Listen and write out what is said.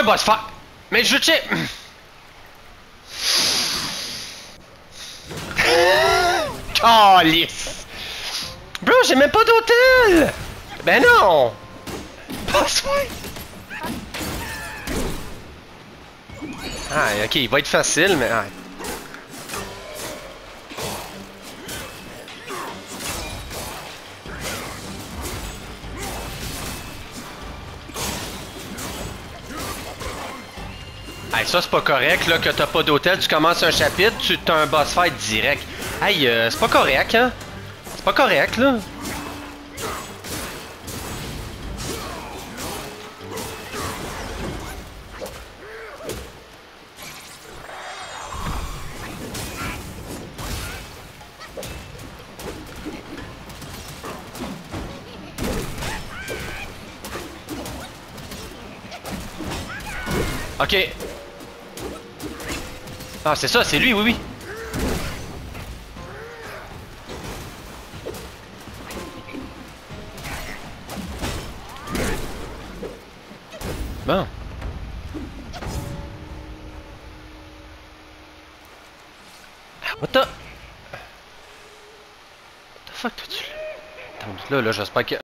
boss fight! Mais je check! Calice! Bro, j'ai même pas d'hôtel! Ben non! Boss fight! Ah, ok, il va être facile, mais... Ah. Hey, ça c'est pas correct là que t'as pas d'hôtel, tu commences un chapitre, tu t'as un boss fight direct. Hey, c'est pas correct hein? C'est pas correct là. Ok. Ah, c'est ça, c'est lui, oui, oui. Bon. What the fuck, toi tu... Attends, là, j'espère que...